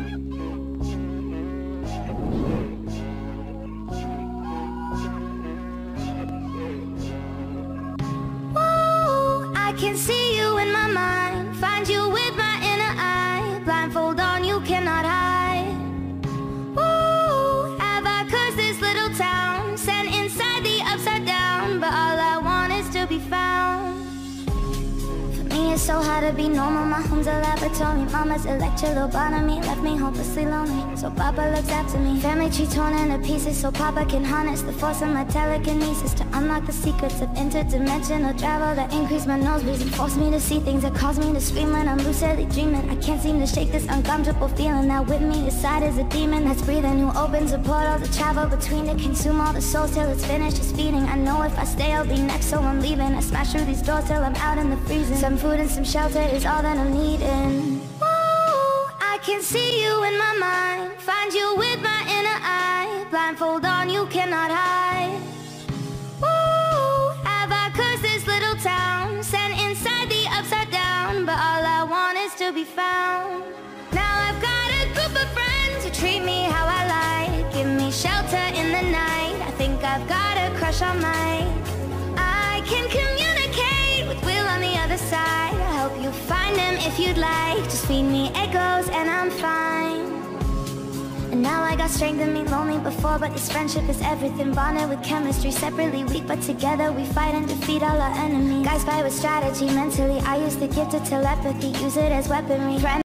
I can see you in my mind, find you with my inner eye. Blindfold on, you cannot hide. Ooh, have I cursed this little town, sent inside the upside down? But all I want is to be found. For me it's so hard to be normal, my home's a laboratory. Mama's a lecture, lobotomy, left me hopelessly lonely. So Papa looks after me, family tree torn into pieces, so Papa can harness the force of my telekinesis to unlock the secrets of interdimensional travel that increase my nosebleeds and force me to see things that cause me to scream when I'm lucidly dreaming. I can't seem to shake this uncomfortable feeling that with me inside is a demon that's breathing, who opens a portal to travel between, to consume all the souls till it's finished just feeding. I know if I stay I'll be next, so I'm leaving. I smash through these doors till I'm out in the freezing. Some food and some shelter is all that I'm needing. Woo, I can see you in my mind, find you with my inner eye. Blindfold on, you cannot hide. Woo, have I cursed this little town, sent inside the upside down? But all I want is to be found. Now I've got a group of friends who treat me how I like, give me shelter in the night. I think I've got a crush on Mike. I can communicate with Will on the other side. I hope you find him if you'd like. Just feed me echoes and I'm fine. And now I got strength in me, lonely before, but this friendship is everything. Bonded with chemistry, separately weak, but together we fight and defeat all our enemies. Guys fight with strategy, mentally I use the gift of telepathy, use it as weaponry.